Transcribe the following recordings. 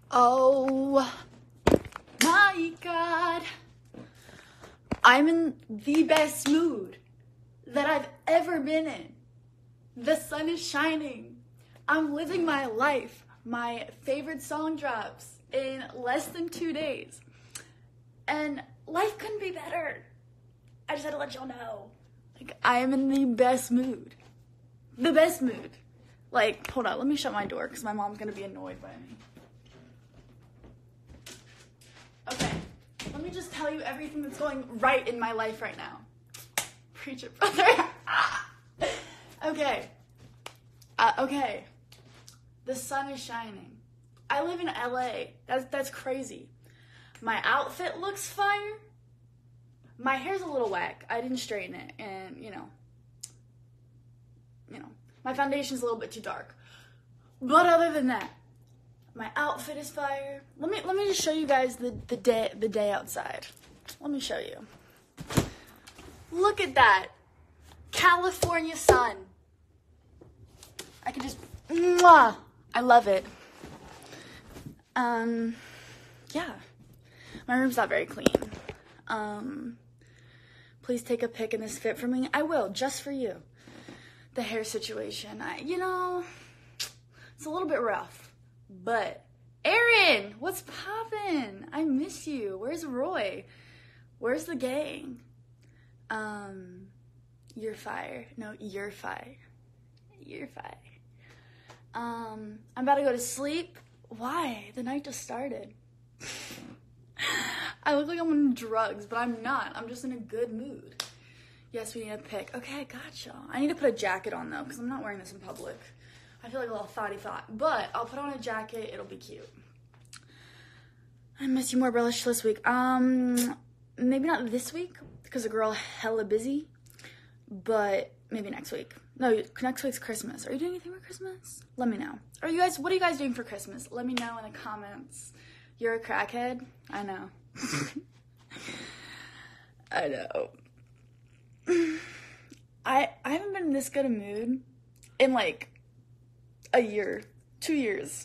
Oh my God. I'm in the best mood that I've ever been in. The sun is shining. I'm living my life. My favorite song drops in less than 2 days. And life couldn't be better. I just had to let y'all know. Like, I am in the best mood. The best mood. Like, hold on, let me shut my door because my mom's gonna be annoyed by me. Okay, let me just tell you everything that's going right in my life right now. Preach it, brother. Okay. The sun is shining. I live in LA. That's crazy. My outfit looks fire. My hair's a little whack. I didn't straighten it, and you know, my foundation's a little bit too dark. But other than that, my outfit is fire. Let me just show you guys the day outside. Let me show you. Look at that. California sun. I can just mwah. I love it. Yeah. My room's not very clean. Please take a pic in this fit for me. I will, just for you. The hair situation, it's a little bit rough, but Aaron, what's poppin'? I miss you. Where's Roy? Where's the gang? You're fire. No, you're fire. You're fire. I'm about to go to sleep. Why? The night just started. I look like I'm on drugs, but I'm not. I'm just in a good mood. Yes, we need a pic. Okay, I got y'all. I need to put a jacket on, though, because I'm not wearing this in public. I feel like a little thotty thought. But I'll put on a jacket. It'll be cute. I miss you more, Relish, this week. Maybe not this week, because the girl hella busy. But maybe next week. No, next week's Christmas. Are you doing anything for Christmas? Let me know. What are you guys doing for Christmas? Let me know in the comments. You're a crackhead? I know. I know. I haven't been in this good a mood in like a year, 2 years.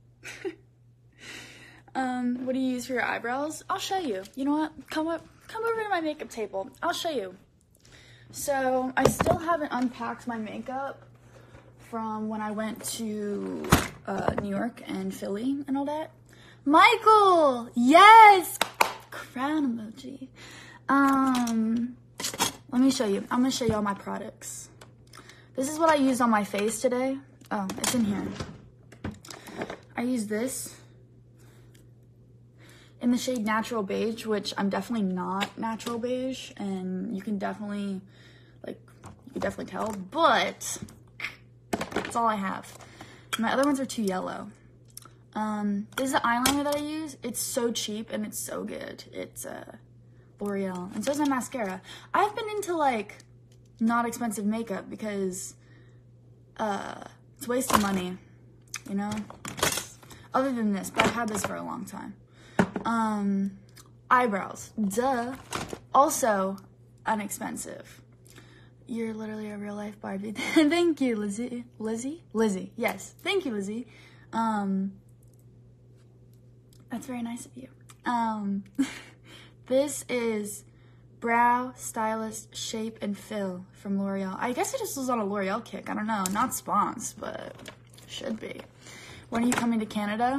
What do you use for your eyebrows? I'll show you. You know what? Come over to my makeup table. I'll show you. So I still haven't unpacked my makeup from when I went to New York and Philly and all that. Michael, yes, crown emoji. Let me show you. I'm gonna show you all my products. This is what I used on my face today. Oh, it's in here. I use this in the shade Natural Beige, which I'm definitely not natural beige, and you can definitely tell, but that's all I have. My other ones are too yellow. This is the eyeliner that I use. It's so cheap and it's so good. It's L'Oreal, and so is my mascara. I've been into like not expensive makeup because it's a waste of money, you know? Other than this, but I've had this for a long time. Eyebrows, duh. Also inexpensive. You're literally a real life Barbie. Thank you, Lizzie. Lizzie, yes. Thank you, Lizzie. That's very nice of you. This is Brow Stylist Shape and Fill from L'Oreal. I guess I just was on a L'Oreal kick. I don't know. Not spons, but should be. When are you coming to Canada?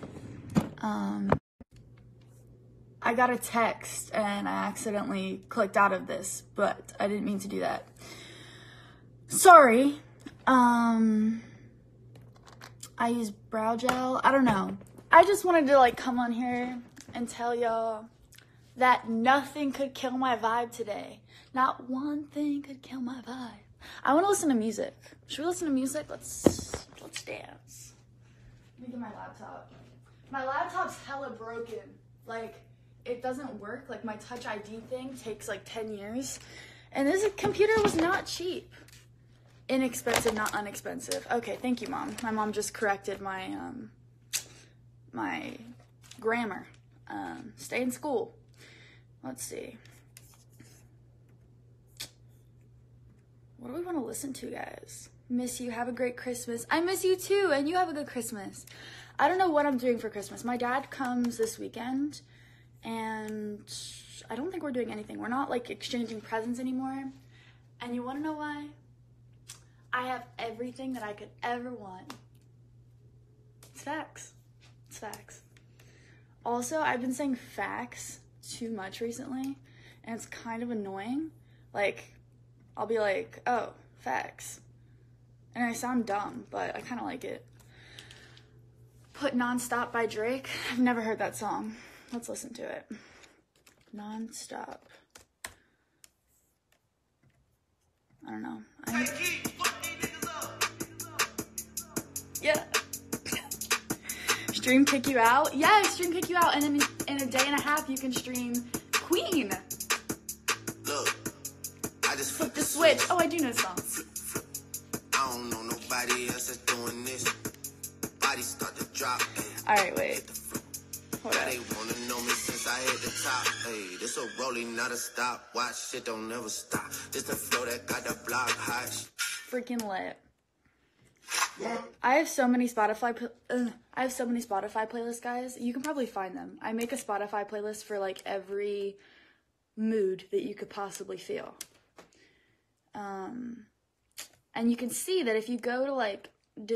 I got a text and I accidentally clicked out of this, but I didn't mean to do that. Sorry. I use brow gel. I don't know. I just wanted to like come on here and tell y'all that nothing could kill my vibe today. Not one thing could kill my vibe. I want to listen to music. Should we listen to music? Let's dance. Let me get my laptop. My laptop's hella broken. Like, it doesn't work. Like, my Touch ID thing takes like 10 years. And this computer was not cheap. Inexpensive, not unexpensive. Okay, thank you, Mom. My mom just corrected my my grammar. Stay in school. Let's see. What do we want to listen to, guys? Miss you. Have a great Christmas. I miss you too, and you have a good Christmas. I don't know what I'm doing for Christmas. My dad comes this weekend, and I don't think we're doing anything. We're not, like, exchanging presents anymore. And you want to know why? I have everything that I could ever want. It's facts. It's facts. Also, I've been saying facts too much recently, and it's kind of annoying. Like, I'll be like, oh, facts. And I sound dumb, but I kind of like it. Put Nonstop by Drake. I've never heard that song. Let's listen to it. Nonstop. I don't know. Yeah. Stream Kick You Out? Yeah, stream Kick You Out. And then in a day and a half, you can stream Queen. Look, I just Flip the switch. Oh, I do know the song. I don't know nobody else that's doing this. Body start to drop. All right, wait. Hold Now on. they wanna know me since I hit the top. Hey, this a rolling, not a stop. Watch shit don't never stop. This the flow that got the block hot. Freaking lit. I have so many Spotify playlists, guys. You can probably find them. I make a Spotify playlist for like every mood that you could possibly feel. And you can see that if you go to like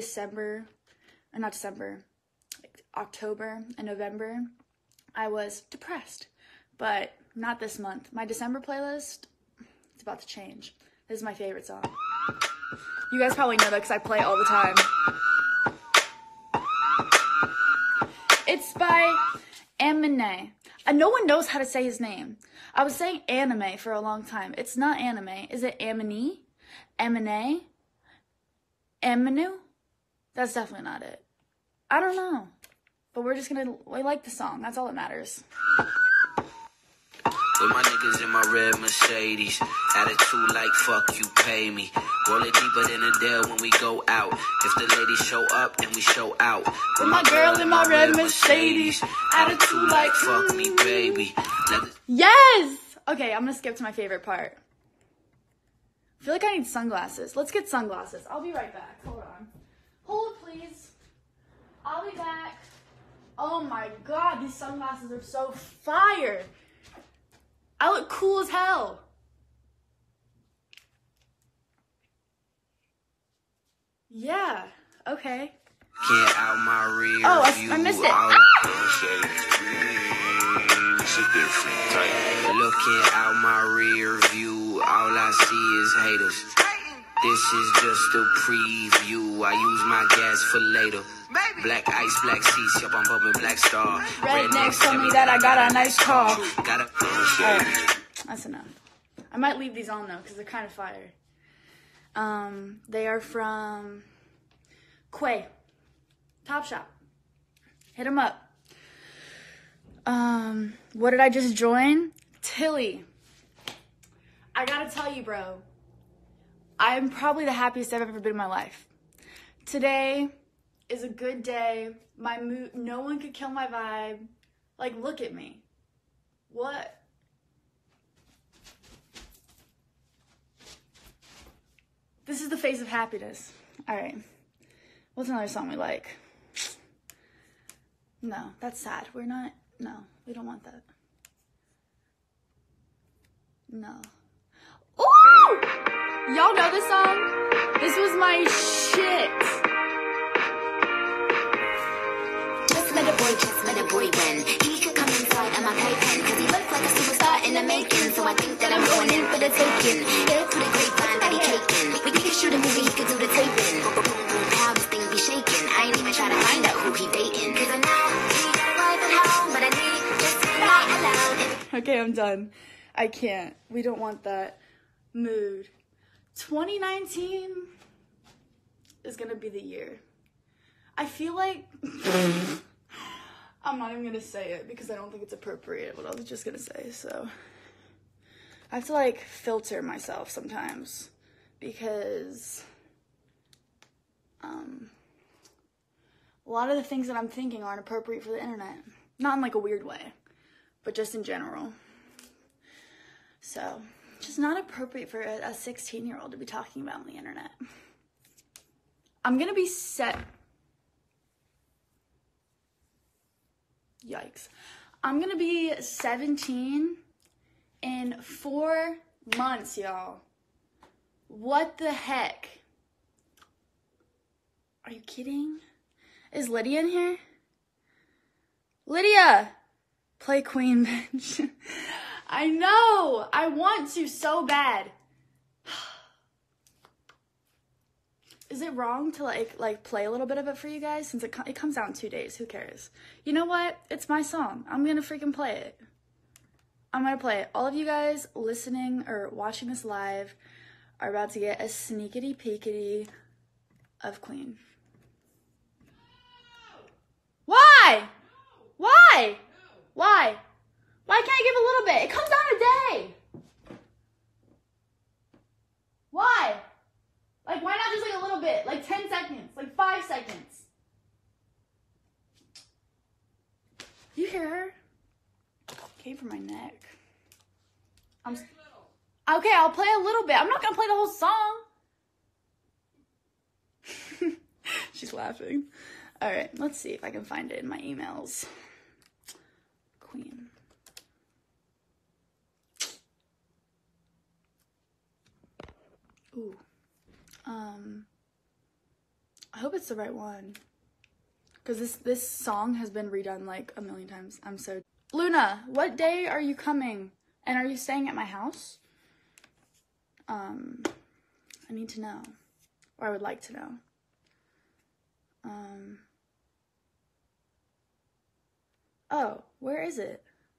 October and November, I was depressed. But not this month. My December playlist, it's about to change. This is my favorite song. You guys probably know that because I play it all the time. It's by Eminem. No one knows how to say his name. I was saying anime for a long time. It's not anime. Is it Amine? Eminem? Eminu? That's definitely not it. I don't know. But we like the song. That's all that matters. With my niggas in my red Mercedes. Attitude like fuck you pay me. Roll it deeper than a Dell when we go out. If the ladies show up, then we show out. With my girl in my red Mercedes. Attitude like fuck me, baby. Yes! Okay, I'm gonna skip to my favorite part. I feel like I need sunglasses. Let's get sunglasses. I'll be right back. Hold on. Hold, please. I'll be back. Oh my god, these sunglasses are so fire. I look cool as hell. Yeah, okay. Can't out my rear Oh, view. I missed it. Looking out my rear view, all I see is haters. This is just a preview. I use my gas for later. Black ice, black seats, yup, I'm bumping Black Star. Rednecks tell me that I got a nice car. Got Alright, that's enough. I might leave these on though, because they're kind of fire. They are from Quay Topshop. Hit them up. What did I just join? Tilly. I gotta tell you, bro. I'm probably the happiest I've ever been in my life. Today is a good day. My mood, no one could kill my vibe. Like, look at me. What? This is the face of happiness. All right. What's another song we like? No, that's sad. No, we don't want that. No. Ooh! Y'all know this song? This was my shit. Just met a boy when he could come inside of my playpen, cause he looked like a superstar in the making, so I think that I'm going in for the taking. Here's to the grapevine that he taking. We could shoot a movie, he could do the taping. Boom, boom, boom, how this thing be shaking. I ain't even trying to find out who he dating, cause I know he got a wife at home, but I need just to lie alone. Okay, I'm done. I can't. We don't want that mood. 2019 is gonna be the year. I feel like I'm not even gonna say it because I don't think it's appropriate what I was just gonna say, so I have to like filter myself sometimes because a lot of the things that I'm thinking aren't appropriate for the internet. Not in like a weird way, but just in general. So, just not appropriate for a 16-year-old to be talking about on the internet. I'm gonna be set. Yikes. I'm gonna be 17 in 4 months, y'all. What the heck? Are you kidding? Is Lydia in here? Lydia! Play Queen, bitch. I know! I want to so bad. Is it wrong to like play a little bit of it for you guys? Since it comes out in 2 days, who cares? You know what? It's my song. I'm gonna freaking play it. I'm gonna play it. All of you guys listening or watching this live are about to get a sneakity peekity of Queen. Why? Why? Why? Why can't I give a little bit? It comes out a day. Why? Like, why not just like a little bit? Like 10 seconds, like 5 seconds. You hear her? Came from my neck. Okay, I'll play a little bit. I'm not gonna play the whole song. She's laughing. All right, let's see if I can find it in my emails. Queen. Ooh. I hope it's the right one. Because this song has been redone like a million times. I'm so... Luna, what day are you coming? And are you staying at my house? I need to know. Or I would like to know. Oh, where is it?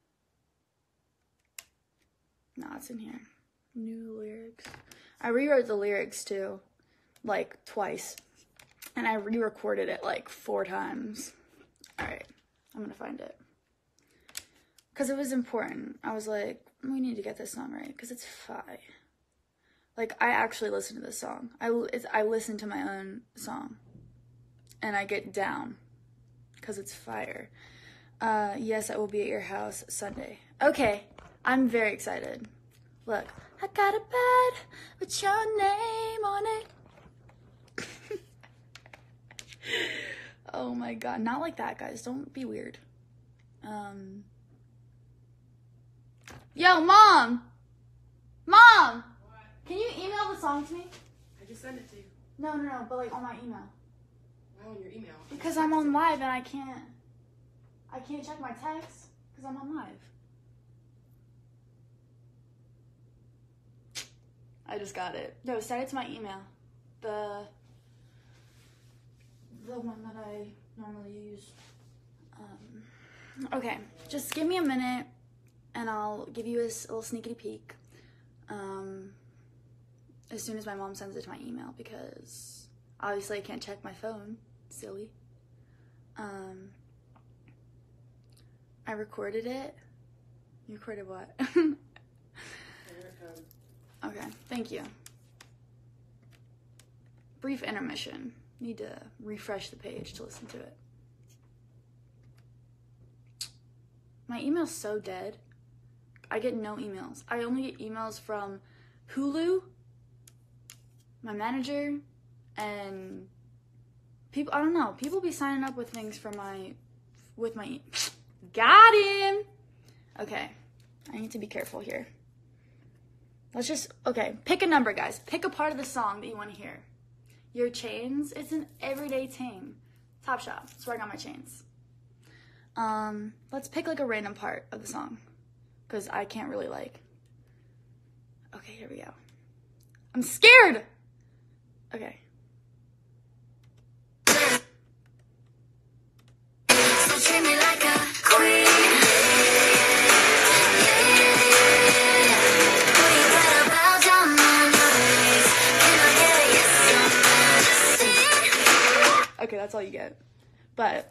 No, it's in here. New lyrics. I rewrote the lyrics too, like twice. And I re-recorded it like 4 times. Alright, I'm gonna find it. Because it was important. I was like, we need to get this song right, because it's fire. Like, I actually listen to this song. I listen to my own song. And I get down. Because it's fire. Yes, I will be at your house Sunday. Okay, I'm very excited. Look, I got a bed with your name on it. Oh my god, not like that, guys. Don't be weird. Yo, Mom! Mom! What? Can you email the song to me? I just sent it to you. No, but like on my email. Why on your email? Because I'm on live and I can't check my text because I'm on live. I just got it. No, send it to my email. The one that I normally use. Okay, just give me a minute and I'll give you a little sneaky peek. As soon as my mom sends it to my email, because obviously I can't check my phone. Silly. I recorded it. You recorded what? Okay, thank you. Brief intermission. Need to refresh the page to listen to it. My email's so dead. I get no emails. I only get emails from Hulu, my manager, and people. I don't know. People be signing up with things for with my. Got him. Okay, I need to be careful here. Let's just pick a number, guys. Pick a part of the song that you want to hear. Your chains. It's an everyday ting. Topshop. That's where I got my chains. Let's pick like a random part of the song, because I can't really like. Okay, here we go. I'm scared. Okay. So treat me like a queen. Okay, that's all you get. But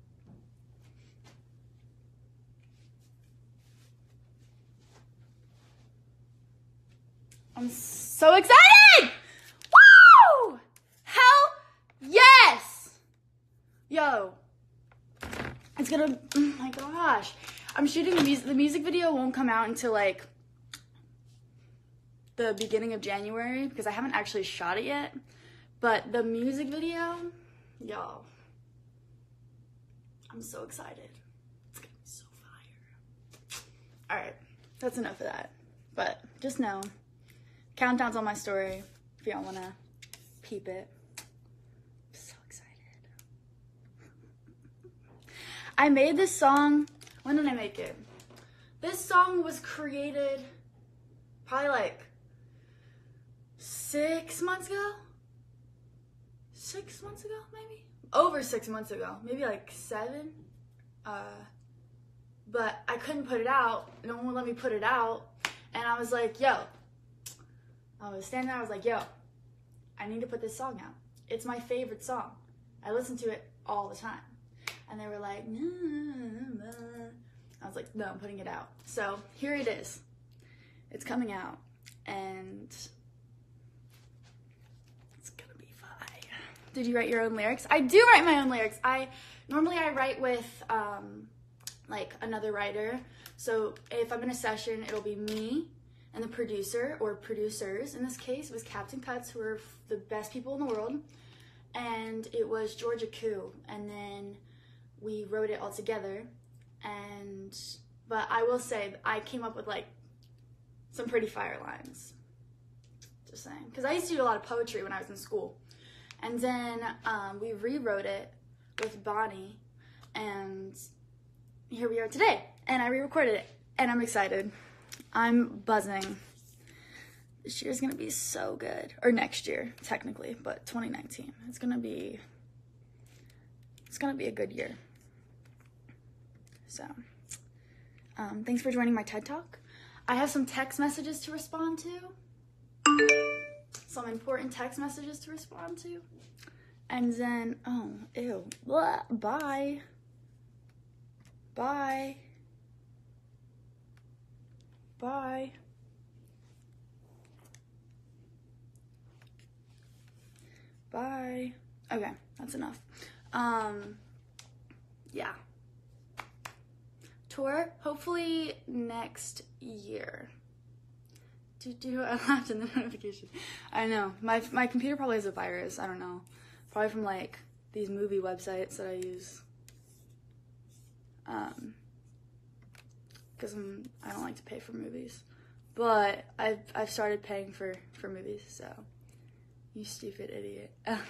I'm so excited! Woo! Hell yes! Yo. It's gonna, oh my gosh. I'm shooting the music video won't come out until like the beginning of January because I haven't actually shot it yet. But the music video, y'all, I'm so excited. Alright, that's enough of that. But just know, countdown's on my story if y'all wanna peep it. I'm so excited. I made this song, when did I make it? This song was created probably like 6 months ago? 6 months ago, maybe? Over 6 months ago, maybe like 7. But I couldn't put it out. No one would let me put it out. And I was like, yo. I was standing there, I was like, yo, I need to put this song out. It's my favorite song. I listen to it all the time. And they were like, nah. I was like, no, I'm putting it out. So here it is. It's coming out. And it's gonna be fine. Did you write your own lyrics? I do write my own lyrics. Normally I write with like another writer. So if I'm in a session, it'll be me and the producer, or producers. In this case, it was Captain Cuts, who are the best people in the world. And it was Georgia Koo. And then we wrote it all together. But I will say, I came up with like some pretty fire lines. Just saying. Because I used to do a lot of poetry when I was in school. And then we rewrote it with Bonnie. And here we are today. And I re-recorded it. And I'm excited. I'm buzzing. This year's gonna be so good. Or next year, technically, but 2019. It's gonna be a good year. So, thanks for joining my TED Talk. I have some text messages to respond to. Some important text messages to respond to. And then, oh, ew, blah, bye. Bye. Bye. Bye. Okay, that's enough. Yeah. Tour, hopefully next year. I laughed in the notification. I know. My computer probably has a virus. I don't know. Probably from like these movie websites that I use. Because I don't like to pay for movies. But I've started paying for movies, so you stupid idiot.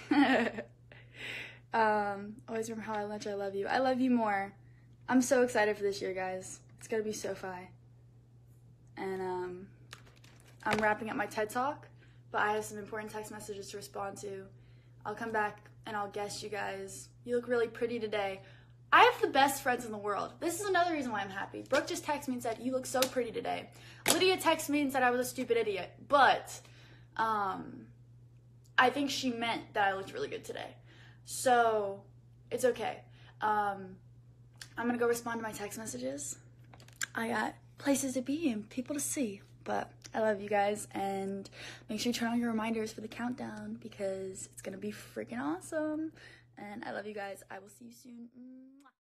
Always remember how much I love you. I love you more. I'm so excited for this year, guys. It's gonna be so fun. And I'm wrapping up my TED Talk, but I have some important text messages to respond to. I'll come back and I'll guess you guys. You look really pretty today. I have the best friends in the world. This is another reason why I'm happy. Brooke just texted me and said, you look so pretty today. Lydia texted me and said I was a stupid idiot, but I think she meant that I looked really good today. So it's okay. I'm gonna go respond to my text messages. I got places to be and people to see, but I love you guys, and make sure you turn on your reminders for the countdown because it's gonna be freaking awesome. And I love you guys. I will see you soon.